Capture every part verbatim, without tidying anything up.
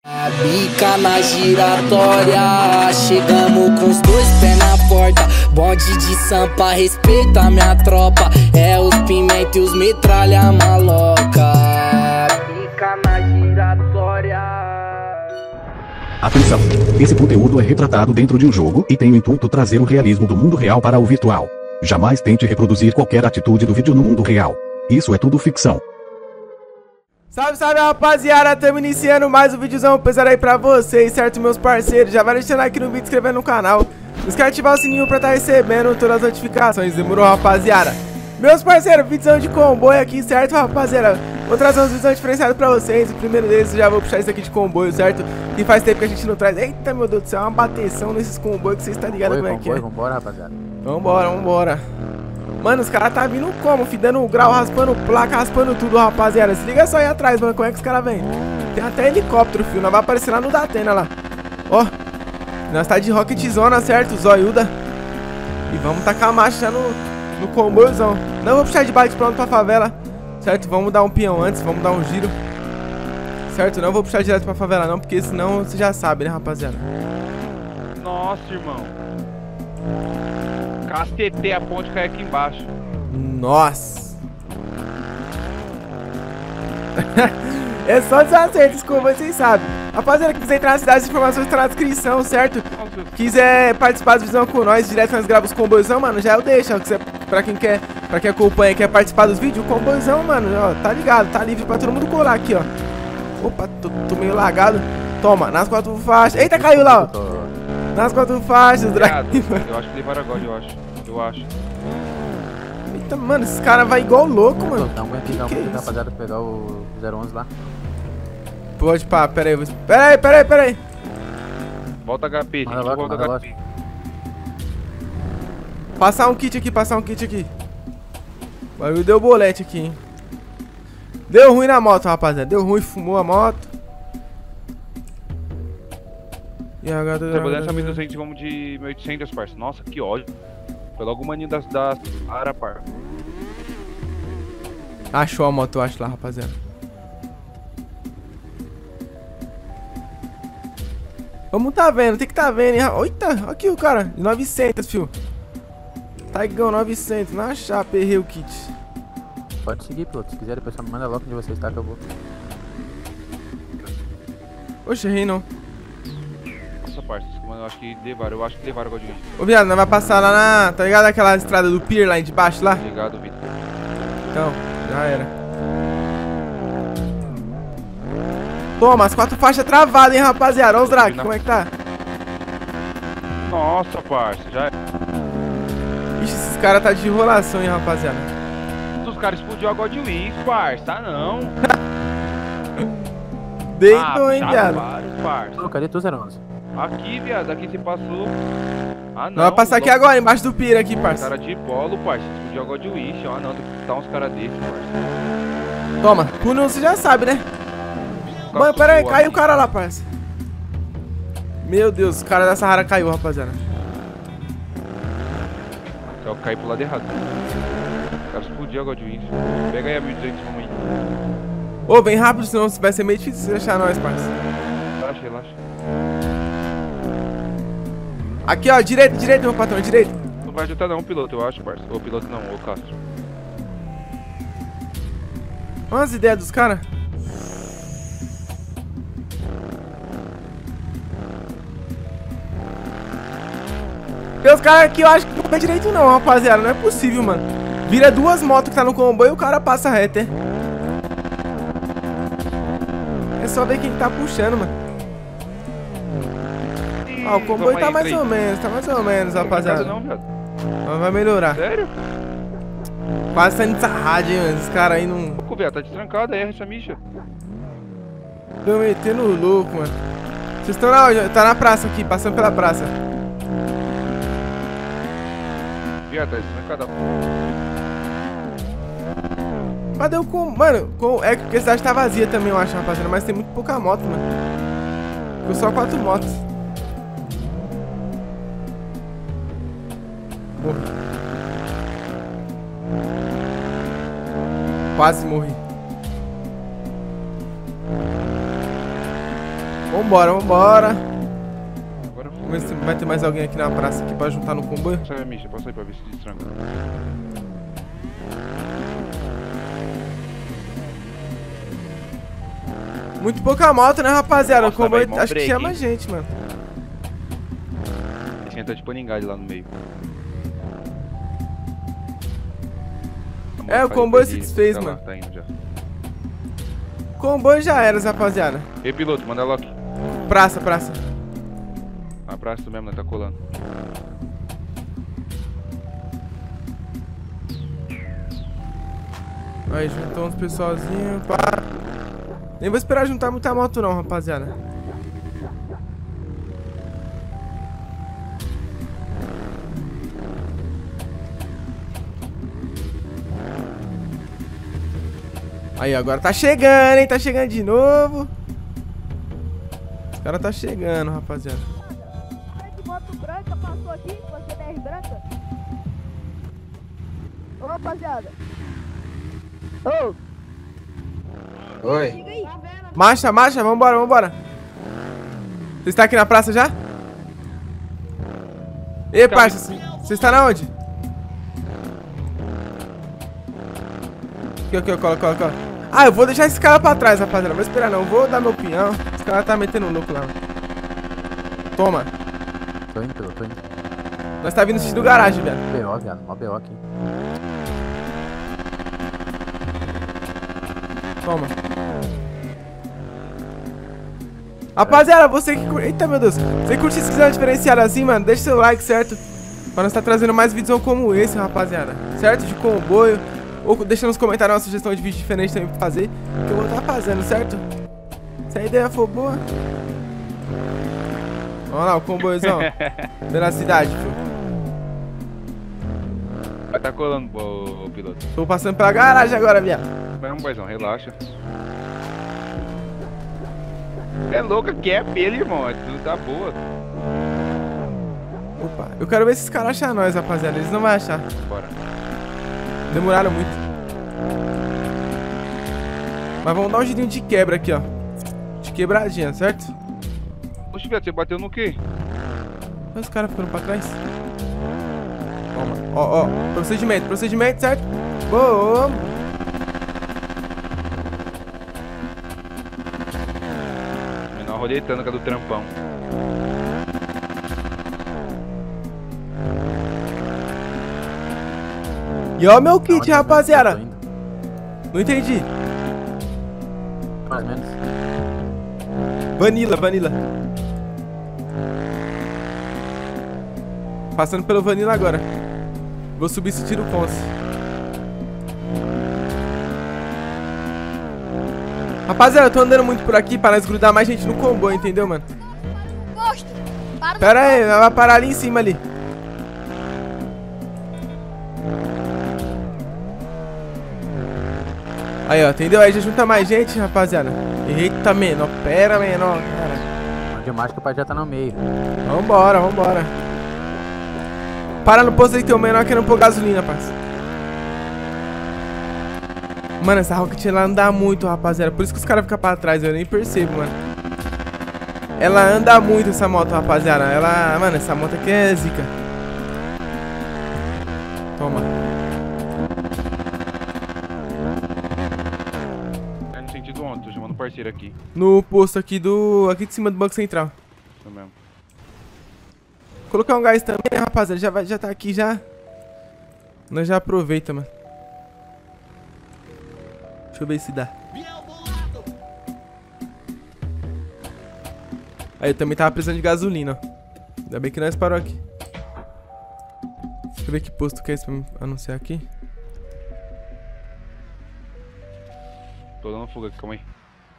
A bica na giratória, chegamos com os dois pés na porta. Bonde de Sampa, respeita minha tropa. É os pimenta e os metralha maloca. Bica na giratória. Atenção! Esse conteúdo é retratado dentro de um jogo e tem o intuito trazer o realismo do mundo real para o virtual. Jamais tente reproduzir qualquer atitude do vídeo no mundo real. Isso é tudo ficção. Salve, salve, rapaziada, estamos iniciando mais um videozão pesado aí pra vocês, certo, meus parceiros? Já vai deixando aqui no vídeo, se inscrevendo no canal. Não esquece de ativar o sininho pra estar recebendo todas as notificações, demorou, rapaziada? Meus parceiros, videozão de comboio aqui, certo, rapaziada? Vou trazer uns videozão diferenciados pra vocês. O primeiro deles, eu já vou puxar esse aqui de comboio, certo? E faz tempo que a gente não traz. Eita, meu Deus do céu, é uma bateção nesses comboios que vocês estão ligados como é que é. Vambora, rapaziada. Vambora, vambora. Mano, os caras tá vindo como? Fi, dando grau, raspando placa, raspando tudo, rapaziada. Se liga só aí atrás, mano. Como é que os caras vêm? Tem até helicóptero, filho. Nós vai aparecer lá no Datena, lá. Ó. Nós tá de Rocket Zona, certo? Zoiuda. E vamos tacar a marcha já no, no comboiozão. Não vou puxar de bike pronto pra favela. Certo? Vamos dar um peão antes. Vamos dar um giro. Certo? Não vou puxar direto pra favela, não. Porque senão você já sabe, né, rapaziada? Nossa, irmão. Castetei a ponte, cai aqui embaixo. Nossa. É só desacerto, desculpa, vocês sabem. Rapaziada, que quiser entrar na cidade, as informações estão na descrição, certo? Quiser participar do visão com nós, direto nós gravamos os comboizão, mano, já eu deixo. Ó, quiser, pra quem quer, pra quem acompanha, quer participar dos vídeos, o comboizão, mano, ó, tá ligado, tá livre pra todo mundo colar aqui, ó. Opa, tô, tô meio lagado. Toma, nas quatro faixas. Eita, caiu lá, ó. Nas quatro faixas, Drag. Eu acho que levaram agora, eu acho. Eu acho. Eita, mano, esses caras vão igual louco, mano. Dá um aqui, dá um aqui, rapaziada, pegar o zero onze lá. Pode pá, pera aí, pera aí, pera aí, pera aí. Volta H P, Manda gente, logo, volta manda H P. Passar um kit aqui, passar um kit aqui. O bagulho deu bolete aqui, hein. Deu ruim na moto, rapaziada. Deu ruim, fumou a moto. E agora... Você pode deixar mil e duzentos, vamos de mil e oitocentos, parça. Nossa, que ódio. Foi logo o maninho das, das Ara, par. Achou a moto, eu acho lá, rapaziada. Vamos tá vendo, tem que tá vendo, hein. Eita, aqui o cara, de novecentos, fio. Taigão, novecentos, na chapa, errei o kit. Pode seguir, piloto. Se quiser, depois só me manda logo onde você está que eu vou. Oxe, errei não. Nossa, parça, eu acho que levaram, eu acho que levaram agora de Ô, viado, nós vai passar lá na... Tá ligado aquela estrada do pier lá de baixo, lá? Obrigado, Vitor. Então, já era. Toma, as quatro faixas travadas, hein, rapaziada. Olha os drag, como é que tá? Nossa, parça, já... Ixi, esses caras tá de enrolação, hein, rapaziada. Os caras explodiu a God Wings, parça, tá não. Deitou, ah, hein, viado. Vários, parça. Ô, cadê tu, zero onze? Aqui, viado, aqui você passou. Ah, não. Nós vai passar aqui agora, embaixo do pier aqui, parça. Cara de polo, parça. Explodiu a God Wish. Ah, não, tem que botar uns caras desses, parça. Toma, Puno você já sabe, né? Mano, pera aí, caiu o cara lá, parça. Meu Deus, o cara da Sahara caiu, rapaziada. Eu caí pro lado errado. O cara explodiu a God Wish. Pega aí a mil e duzentos, vamos aí. Ô, vem rápido, senão vai ser meio difícil você achar nós, parça. Relaxa, relaxa. Aqui, ó, direito, direito, meu patrão, direito. Não vai adiantar não, piloto, eu acho, parça. Ô, piloto não, ô, Castro. Olha as ideias dos caras. Tem os caras aqui, eu acho que não vai direito não, rapaziada. Não é possível, mano. Vira duas motos que tá no comboio e o cara passa reto, é. É só ver quem tá puxando, mano. Ah, o comboio tá mais ou menos, tá mais ou menos, rapaziada. Não, viado. Mas vai melhorar. Sério? Quase saindo dessa rádio, hein, mano. Esses caras aí não... Pô, viado, tá destrancado aí, essa micha. Tô metendo louco, mano. Vocês estão na... Tá na praça aqui, passando pela praça. Viado, tá destrancado. Cadê o com... Mano, com... é que a cidade tá vazia também, eu acho, rapaziada. Mas tem muito pouca moto, mano. Ficou só quatro motos. Morri. Quase morri. Vambora, vambora. Agora Vamos ver se vai ter mais alguém aqui na praça aqui pra juntar no comboio. sai, Misha, passa aí pra ver se destranca. Muito pouca moto, né, rapaziada? Nossa, O comboio véi, mó acho que break, chama a hein? gente, mano. Esse entra de Paningade lá no meio. É, o comboio se desfez, mano. Tá indo já. Comboio já era, rapaziada. Ei, piloto, manda logo. Praça, praça. Na praça mesmo, né? Tá colando. Aí, juntou uns pessoalzinhos, pá. Nem vou esperar juntar muita moto não, rapaziada. Aí, agora tá chegando, hein? Tá chegando de novo. Os caras tá chegando, rapaziada. De moto branca passou aqui, você B R branca. Ô, rapaziada. Ô. Oi. Chega aí. Marcha, marcha, vambora, vambora. Você está aqui na praça já? Ei, parça, você está na onde? Aqui, aqui, ó, cola, cola, cola. Ah, eu vou deixar esse cara pra trás, rapaziada. Não vou esperar não, vou dar meu pinhão. Esse cara tá metendo louco lá. Toma. Tô indo, tô indo. Nós tá vindo do garagem, velho. B O, viado. Mó B O aqui. Toma. Rapaziada, você que curte... Eita, meu Deus. Você curte esse vídeo diferenciado assim, mano? Deixa seu like, certo? Pra nós estar trazendo mais vídeos como esse, rapaziada. Certo? De comboio. Ou deixa nos comentários uma sugestão de vídeo diferente também pra fazer. Que eu vou estar fazendo, certo? Se a ideia for boa. Olha lá, o comboiozão. Pela cidade, filho. Vai tá colando, ô, piloto. Tô passando pela garagem agora, viado. Vai um boizão, relaxa. É louca que é pelo, irmão. É tudo tá boa. Opa, eu quero ver se esses caras acham nós, rapaziada. Eles não vão achar. Bora. Demoraram muito. Mas vamos dar um girinho de quebra aqui, ó. De quebradinha, certo? Oxe, viado, você bateu no quê? Olha os caras ficando pra trás. Toma. Ó, ó. Procedimento, procedimento, certo? Boa. Menor roletando com a do trampão. E ó meu kit, Aonde, rapaziada. tô indo. Não entendi. Mais ou menos. Vanilla, Vanilla. Passando pelo Vanilla agora. Vou subir esse tiro Conce. Rapaziada, eu tô andando muito por aqui para nós grudar mais gente no comboio, entendeu, mano? Posto. Para. Pera aí, vai parar ali em cima ali. Aí, ó, entendeu? Aí já junta mais gente, rapaziada. Eita, menor, pera, menor, cara. Onde mais que o pai já tá no meio. Vambora, vambora. Para no posto aí, tem o menor querendo pôr gasolina, parça. Mano, essa Rocket ela anda muito, rapaziada. Por isso que os caras ficam pra trás, eu nem percebo, mano. Ela anda muito, essa moto, rapaziada. Ela, mano, essa moto aqui é zica. Toma. É no sentido onde? Tô chamando o parceiro aqui. No posto aqui do... Aqui de cima do Banco Central. Isso mesmo. Colocar um gás também, rapaziada. Já, vai, já tá aqui, já. Nós já aproveita, mano. Deixa eu ver se dá. Aí, eu também tava precisando de gasolina, ó. Ainda bem que nós parou aqui. Deixa eu ver que posto que é esse pra me anunciar aqui. Tô dando fuga aqui, calma aí.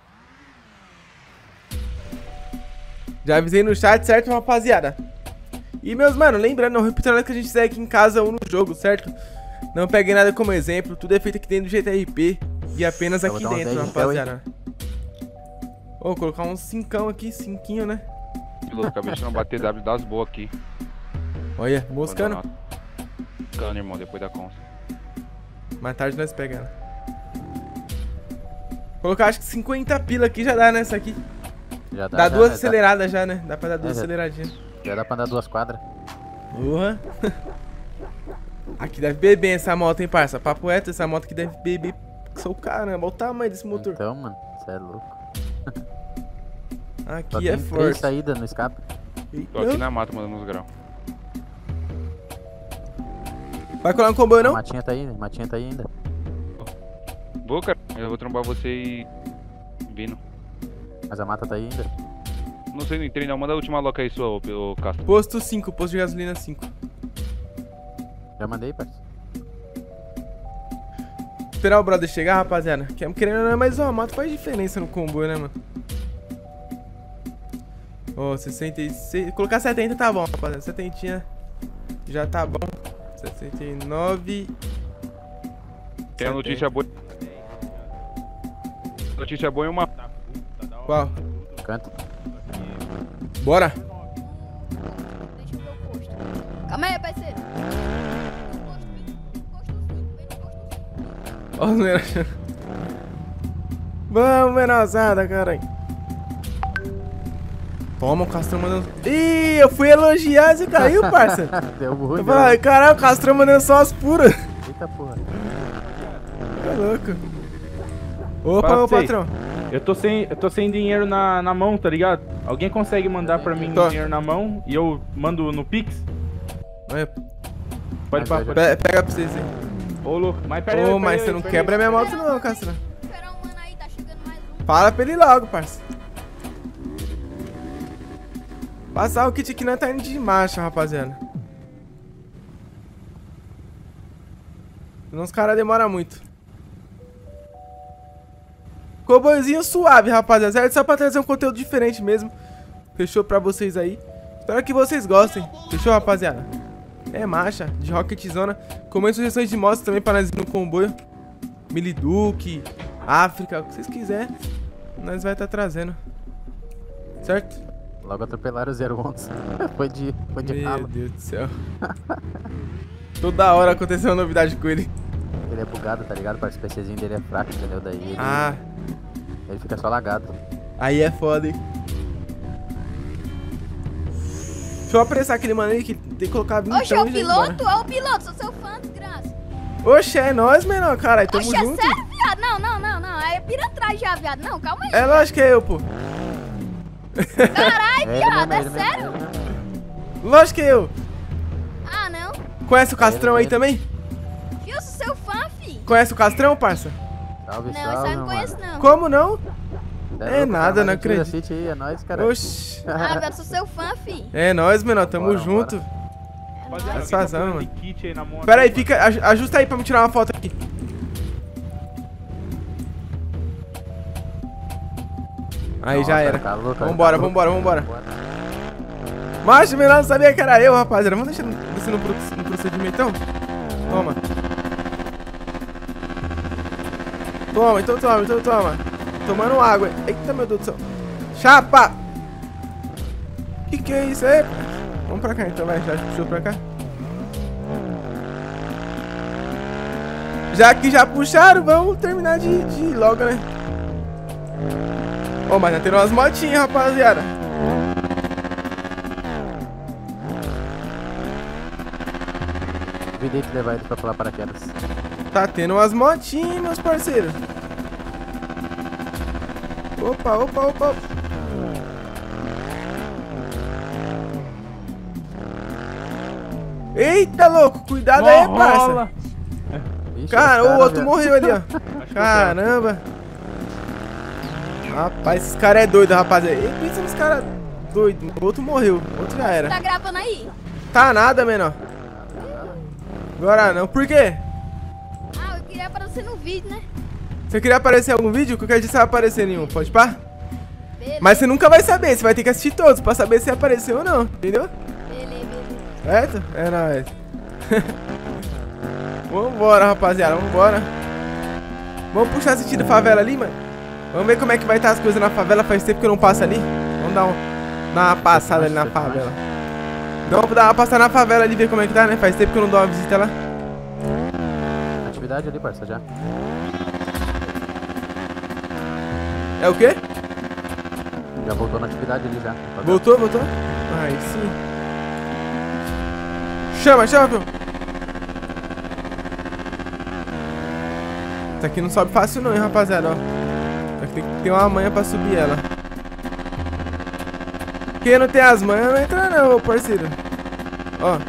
Já avisei no chat, certo, rapaziada? E, meus mano, lembrando, não repetindo que a gente segue aqui em casa ou no jogo, certo? Não peguei nada como exemplo, tudo é feito aqui dentro do G T R P. E apenas Eu aqui vou dar um dentro, dez, rapaziada. Ô, colocar uns cincão aqui, cinquinho, né? Piloto, acabei de chamar bater W das boas aqui. Olha, moscando. Moscando, irmão, depois da conta. Mais tarde nós pegamos. Colocar acho que cinquenta pila aqui já dá nessa aqui. Já dá, Dá já, duas já, aceleradas já, né? Dá pra dar duas É, já- aceleradinhas. Já dá pra andar duas quadras. Porra. Aqui deve beber essa moto, hein, parça? Papo reto, essa moto aqui deve beber. Sou caramba, olha o tamanho desse motor. Então, mano, você é louco. Só Aqui tem é três forte. saídas no escape. Tô aqui na mata mandando uns graus. Vai colar no comboio, A não? matinha tá aí, a matinha tá aí ainda. Vou, cara. Eu vou trombar você e... Vindo. Mas a mata tá aí ainda. Não sei, não entrei não. Manda a última loca aí sua, ô, ô Castro. Posto cinco, posto de gasolina cinco. Já mandei, parça. Esperar o brother chegar, rapaziada. Que- Querendo ou não, mas ó, a moto faz diferença no comboio, né, mano? Ó, sessenta e seis. Colocar setenta tá bom, rapaziada. setenta já tá bom. sessenta e nove. Tem a notícia boa. Notícia boa e uma... Qual? Canto. Bora! Deixa eu ver o posto. Calma aí, parceiro. Ó, os menores. Vamos, menosada, caralho. Toma, o Castrão mandando. Ih, eu fui elogiar e você caiu, parça. Deu ruim, Eu deu. falei, caralho, o Castrão mandando só as puras. Eita porra. Tá louco. Opa, Fala meu pra você. patrão. Eu tô sem, eu tô sem dinheiro na, na mão, tá ligado? Alguém consegue mandar pra mim Tô. dinheiro na mão e eu mando no Pix? Olha, Pode Mas pá, já- pode. pe- pega pra vocês aí. Ô, louco, mas pera aí, Ô, pera mas aí, você não pera quebra aí. minha moto não, Castrão. Esperar um mano aí, tá chegando mais um. Fala pra ele logo, parça. Passar o kit aqui não tá indo de marcha, rapaziada. Senão os caras demoram muito. Comboiozinho suave, rapaziada. Certo? Só pra trazer um conteúdo diferente mesmo. Fechou pra vocês aí. Espero que vocês gostem. Fechou, rapaziada? É marcha, de Rocket Zona. Comem sugestões de motos também pra nós ir no comboio. Miliduque, África, o que vocês quiserem. Nós vai estar trazendo. Certo? Logo atropelaram o zero onze. Foi de, foi de Meu ralo. Deus do céu. Toda hora aconteceu uma novidade com ele. Ele é bugado, tá ligado? Parece que o PCzinho dele é fraco, entendeu? Daí ele, Ah, ele fica só lagado. aí é foda, hein? Deixa eu apressar aquele mano aí que tem que colocar vinte Oxe, é o e já ir embora. piloto? É o piloto, sou seu fã, desgraça. Oxe, é nóis, menor, caralho, tamo Oxe, é junto. sério, viado? Não, não, não, não. É pirantragem já, viado. Não, calma aí. É lógico que é eu, pô. Caralho, É ele viado, mesmo, é ele mesmo, sério? ele mesmo. Lógico que é eu. Ah, não. Conhece o Castrão aí ele. também? Fio, eu sou seu fã, fi. Conhece o Castrão, parça? Salve, Não, salve, isso aí eu meu não conheço, mano. não. Como não? Cê É louco, nada, cara, não mas tira acredito. City aí, é nóis, cara. Oxi. Ah, viado, sou seu fã, fi. É nóis, menor, tamo Bora, junto. Rapaziada, Satisfação, alguém tá mano. falando de kit aí na mão Pera aí, aqui, fica, aj- ajusta aí pra me tirar uma foto aqui. Aí já Nossa, era. tá louco, Vambora, tá louco. vambora, vambora. Mas o menor não sabia que era eu, rapaziada. Vamos deixar isso no, pro- no procedimento então? Toma. Toma, então toma, então toma. Tomando água. Eita, meu Deus do céu. Chapa! Que que é isso aí? Vamos pra cá então, vai. Já puxou pra cá. Já que já puxaram, vamos terminar de, de ir logo, né? Ó, mas já tem umas motinhas, rapaziada. Convidei te levar ele pra pular paraquedas. Tá tendo umas motinhas, meus parceiros. Opa, opa, opa. Eita, louco, cuidado Mó aí, parça. rola. Ixi, Cara, os o outro velho. morreu ali, ó. Acho que eu Caramba. Rapaz, esses caras é doido, rapaziada. E pensa nos caras doidos. O outro morreu, o outro já era. Tá gravando aí? Tá nada, menor. Agora não. Por quê? Ah, eu queria aparecer no vídeo, né? Você queria aparecer em algum vídeo? Qualquer dia você vai aparecer em nenhum, pode pá? Beleza, Mas você nunca vai saber, você vai ter que assistir todos pra saber se apareceu ou não, entendeu? beleza, beleza. Certo? É nóis. Vambora, rapaziada, vambora. Vamos puxar sentido favela ali, mano. Vamos ver como é que vai estar as coisas na favela. Faz tempo que eu não passo ali. Vamos dar, um, dar uma passada ali na favela. Então, vamos dar uma passada na favela ali, ver como é que tá, né? Faz tempo que eu não dou uma visita lá. Atividade ali, parça, já. É o quê? Já voltou na atividade ali já. Voltou, voltou? Aí sim. Chama, chama, pô. Essa aqui não sobe fácil não, hein, rapaziada, ó. Vai ter que ter uma manha pra subir ela. Quem não tem as manhas não entra não, meu parceiro. Ó.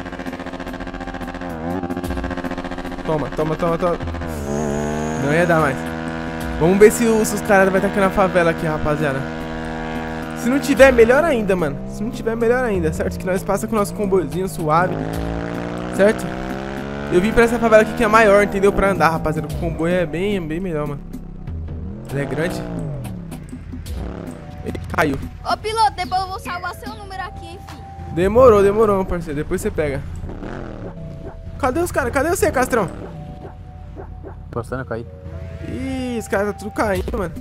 Toma, toma, toma, toma. Não ia dar mais. Vamos ver se os, os caras vão estar aqui na favela aqui, rapaziada. Se não tiver, melhor ainda, mano. Se não tiver, melhor ainda, certo? Que nós passa com o nosso comboiozinho suave. Certo? Eu vim pra essa favela aqui que é maior, entendeu? Pra andar, rapaziada. O comboio é bem, bem melhor, mano. Ele é grande. Ele caiu. Ô, piloto, depois eu vou salvar seu número aqui, hein, filho. Demorou, demorou, meu parceiro. Depois você pega. Cadê os caras? Cadê você, Castrão? Postando, eu caí. Ih, os caras tá tudo caindo, mano.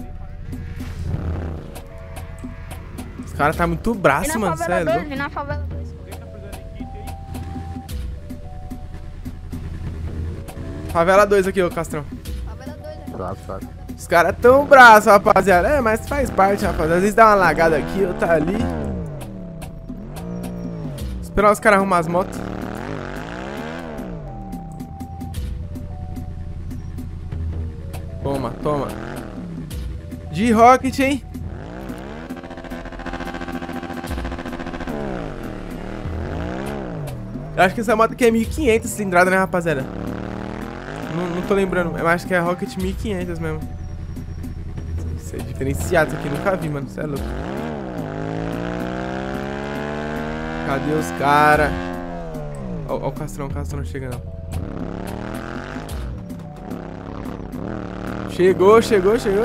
Os caras tá muito braço, mano. Sério. Vem na favela dois. Favela dois aqui, ô Castrão. Favela dois aqui. Suave, suave. Os caras tão braço, rapaziada. É, mas faz parte, rapaziada. Às vezes dá uma lagada aqui, outra ali. Esperar os caras arrumar as motos. Toma, toma. De Rocket, hein? Eu acho que essa moto aqui é mil e quinhentos cilindrada, né, rapaziada? Não, não tô lembrando. Eu acho que é a Rocket mil e quinhentos mesmo. Isso é diferenciado, isso aqui nunca vi, mano. Isso é louco. Cadê os caras? Ó, ó o Castrão, o Castrão chegando. Chegou, chegou, chegou.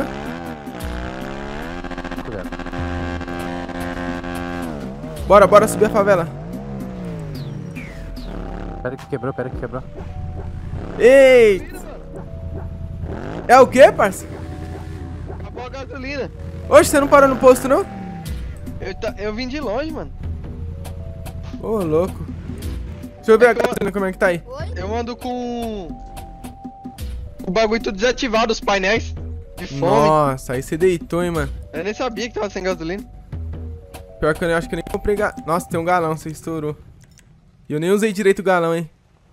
Cuidado. Bora, bora subir a favela. Pera que quebrou, pera que quebrou. Eita! É o que, parça? Acabou a gasolina. Oxe, você não parou no posto, não? Eu, ta... eu vim de longe, mano. Ô, louco. Deixa eu ver a gasolina, como é que tá aí. Eu ando com o bagulho tudo desativado, os painéis de fome. Nossa, aí você deitou, hein, mano. Eu nem sabia que tava sem gasolina. Pior que eu nem- acho que eu nem comprei ga... Nossa, tem um galão, você estourou. E eu nem usei direito o galão, hein.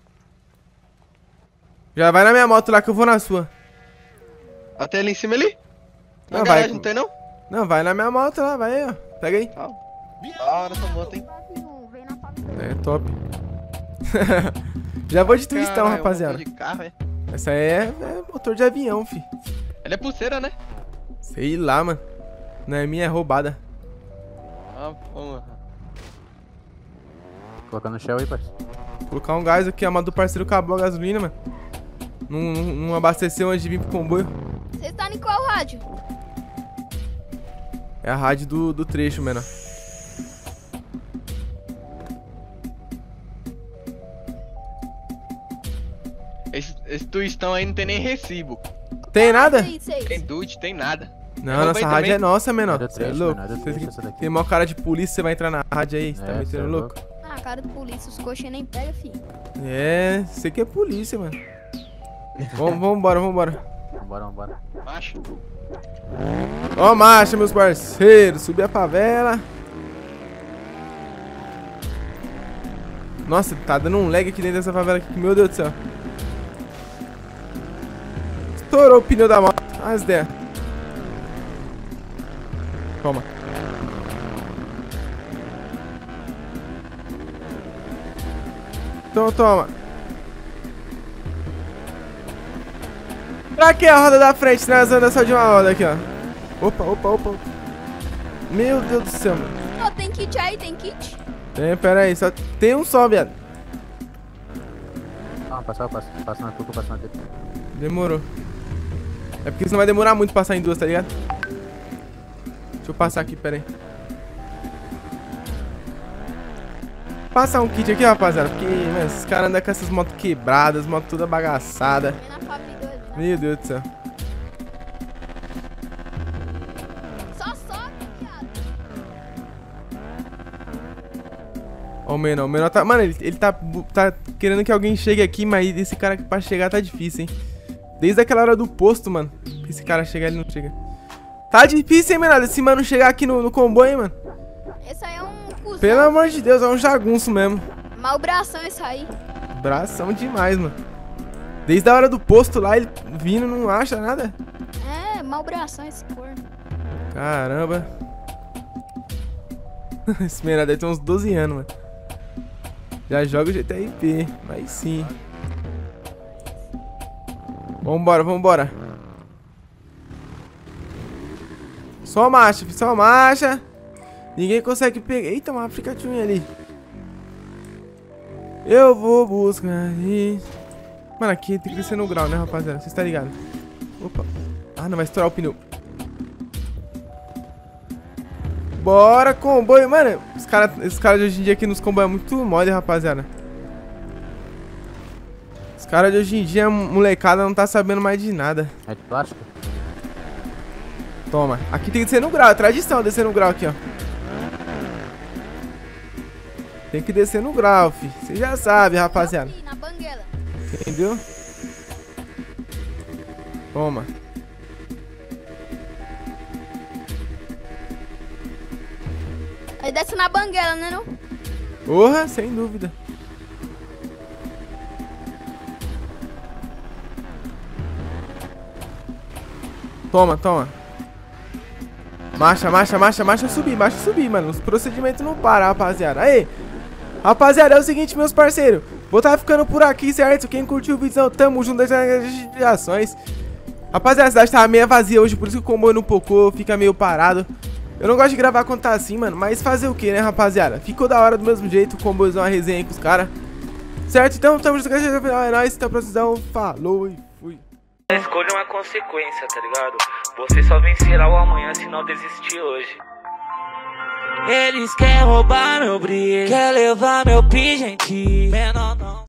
Já vai na minha moto lá que eu vou na sua. Até ali em cima ali? Na Não, garagem vai. não tem não? Não, vai na minha moto lá, vai aí, ó. Pega aí. Tá. Da hora essa moto, hein? Vem na favela. É, top. Já vou de twistão, Caralho, rapaziada. motor de carro, é? Essa aí é, é motor de avião, fi. Ela é pulseira, né? Sei lá, mano. Não é minha, é roubada. Ah, porra. Colocando no shell aí, parceiro. Vou colocar um gás aqui, a moto do parceiro acabou a gasolina, mano. Não, não, não abasteceu antes de vir pro comboio. Você está em qual rádio? É a rádio do, do trecho, mano. Esse, esse twistão aí não tem nem recibo. Tem nada? Sei, sei. Tem dude, tem nada. Não, Eu nossa roubei rádio também. é nossa, menor. Rádio Você é trecho, louco? menor, rádio Você trecho, essa daqui. tem maior cara de polícia, você vai entrar na rádio aí, você tá É, metendo cê é louco? Ah, cara de polícia, os coxinhos nem pega, filho. É, você que é polícia, mano. Vamos, vambora, vambora. Vambora, vambora. Macho. Ó, marcha, meus parceiros. Subir a favela. Nossa, tá dando um lag aqui dentro dessa favela aqui. Meu Deus do céu. Estourou o pneu da moto. As ideias. Toma. Então toma. Pra que a roda da frente, né? Nós andamos só de uma roda aqui, ó. Opa, opa, opa. Meu Deus do céu, mano. Ô, tem kit aí, tem kit? Tem, pera aí, só tem um só, viado. Ah, passar, passa, passa na tuca, passa na tuca. Demorou. É porque senão vai demorar muito passar em duas, tá ligado? Deixa eu passar aqui, pera aí. Passar um kit aqui, rapaziada, porque, mano, esses caras andam com essas motos quebradas, moto toda bagaçada. Vem na Fábrica dois, né? Meu Deus do céu. Só sobe, viado. Ó o menor, o menor tá... Mano, ele, ele tá, tá querendo que alguém chegue aqui, mas esse cara aqui pra chegar tá difícil, hein. Desde aquela hora do posto, mano. Esse cara chegar, ele não chega. Tá difícil, hein, menor, esse mano chegar aqui no, no comboio, hein, mano. Esse aí é um cuzão. Pelo amor de Deus, é um jagunço mesmo. Mal bração esse aí. Bração demais, mano. Desde a hora do posto lá, ele vindo, não acha nada. É, mal bração esse corno. Caramba. Esse menor deve ter uns doze anos, mano. Já joga o G T R P, mas sim. Vambora, vambora. Só marcha, filho, só marcha. Ninguém consegue pegar. Eita, uma aplicativo ali. Eu vou buscar aí. Mano, aqui tem que descer no grau, né, rapaziada? Vocês tá ligado? Opa. Ah, não vai estourar o pneu. Bora, comboio. Mano, os caras os cara de hoje em dia aqui nos comboios é muito mole, rapaziada. Os caras de hoje em dia, molecada, não tá sabendo mais de nada. É de plástico? Toma. Aqui tem que descer no grau. É tradição descer no grau aqui, ó. Tem que descer no grau, fi. Você já sabe, rapaziada. Aqui, na banguela. Entendeu? Toma. Aí desce na banguela, né, não? Porra, sem dúvida. Toma, toma. Marcha, marcha, marcha, marcha, subir, marcha, subir, mano. Os procedimentos não param, rapaziada. Aí, rapaziada, é o seguinte, meus parceiros. Vou estar ficando por aqui, certo? Quem curtiu o vídeo, tamo junto nas notificações. Rapaziada, a cidade tava meio vazia hoje, por isso que o comboio não pocou, fica meio parado. Eu não gosto de gravar quando tá assim, mano, mas fazer o que, né, rapaziada? Ficou da hora do mesmo jeito, o comboiozão, uma resenha aí com os caras. Certo? Então, tamo junto, é nóis, até a próxima, falou e fui. Escolha uma consequência, tá ligado? Você só vencerá o amanhã se não desistir hoje. Eles querem roubar meu brilho, quer levar meu pingente, menor não.